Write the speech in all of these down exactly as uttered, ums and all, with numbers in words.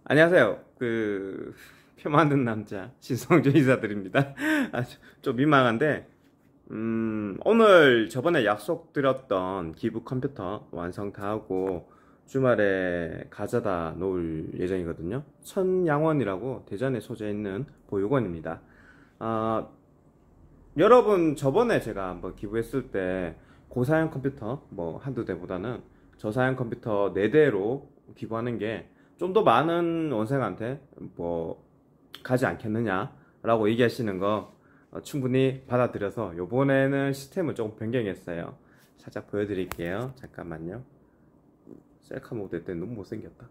안녕하세요. 그, 표 만든 남자, 신성조 인사드립니다. 아, 좀 좀 민망한데, 음, 오늘 저번에 약속드렸던 기부 컴퓨터 완성 다 하고 주말에 가져다 놓을 예정이거든요. 천양원이라고 대전에 소재 있는 보육원입니다. 아, 여러분 저번에 제가 한번 기부했을 때 고사양 컴퓨터 뭐 한두 대보다는 저사양 컴퓨터 네 대로 기부하는 게 좀 더 많은 원생한테 뭐 가지 않겠느냐라고 얘기하시는 거 어, 충분히 받아들여서 요번에는 시스템을 조금 변경했어요. 살짝 보여드릴게요. 잠깐만요. 셀카 모드 때 너무 못생겼다.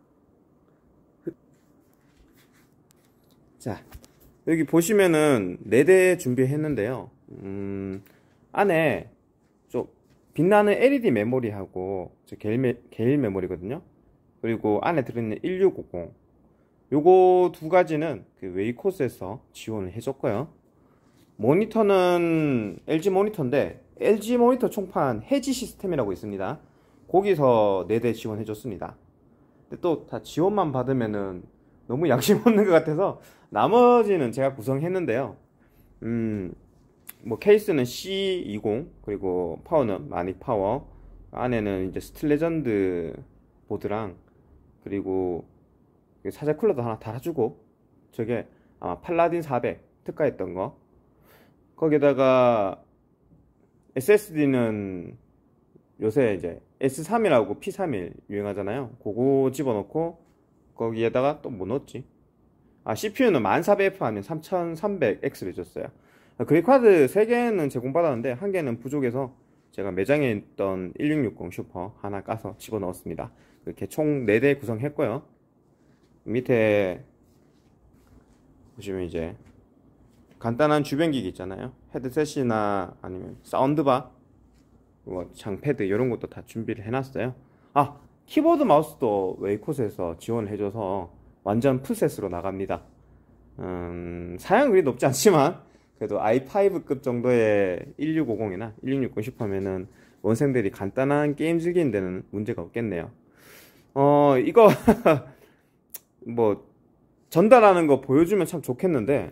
자, 여기 보시면은 네 대 준비했는데요. 음, 안에 좀 빛나는 엘이디 메모리하고 저 게일, 메, 게일 메모리거든요. 그리고 안에 들어있는 일육오공 요거 두 가지는 그 웨이코스에서 지원을 해줬고요. 모니터는 엘지 모니터인데 엘지 모니터 총판 해지 시스템이라고 있습니다. 거기서 네 대 지원해줬습니다. 근데 또 다 지원만 받으면은 너무 양심 없는 것 같아서 나머지는 제가 구성했는데요. 음, 뭐 케이스는 씨 이십 그리고 파워는 마닉 파워 안에는 이제 스틸 레전드 보드랑 그리고 사제 쿨러도 하나 달아주고 저게 아마 팔라딘 사백 특가했던 거 거기다가 에스에스디는 요새 이제 에스 삼이라고 피 삼십일 유행하잖아요. 그거 집어넣고 거기에다가 또 뭐 넣었지? 아 씨피유는 천사백 에프 아니면 삼천삼백 엑스를 줬어요. 그래픽카드 세 개는 제공받았는데 한 개는 부족해서 제가 매장에 있던 일육육공 슈퍼 하나 까서 집어넣었습니다. 이렇게 총 네 대 구성했고요. 밑에 보시면 이제 간단한 주변기기 있잖아요. 헤드셋이나 아니면 사운드바, 뭐 장패드 이런 것도 다 준비를 해놨어요. 아 키보드 마우스도 웨이콧에서 지원을 해줘서 완전 풀셋으로 나갑니다. 음, 사양은 그리 높지 않지만 그래도 아이 파이브급 정도의 일육오공이나 일육육공 슈퍼면은 원생들이 간단한 게임 즐기는 데는 문제가 없겠네요. 어 이거 뭐 전달하는 거 보여주면 참 좋겠는데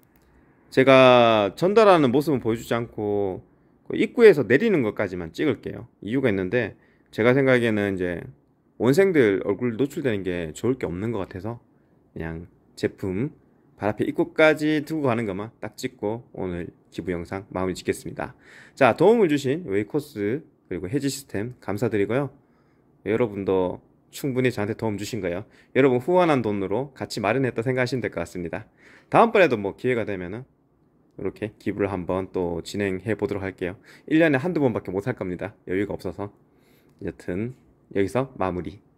제가 전달하는 모습은 보여주지 않고 그 입구에서 내리는 것까지만 찍을게요. 이유가 있는데 제가 생각에는 이제 원생들 얼굴 노출되는 게 좋을 게 없는 것 같아서 그냥 제품 발 앞에 입구까지 두고 가는 것만 딱 찍고 오늘 기부 영상 마무리 짓겠습니다. 자, 도움을 주신 웨이코스 그리고 해지 시스템 감사드리고요. 여러분도 충분히 저한테 도움 주신 거예요. 여러분 후원한 돈으로 같이 마련했다 생각하시면 될 것 같습니다. 다음번에도 뭐 기회가 되면은 이렇게 기부를 한번 또 진행해 보도록 할게요. 일 년에 한두 번밖에 못 할 겁니다. 여유가 없어서. 여튼 여기서 마무리.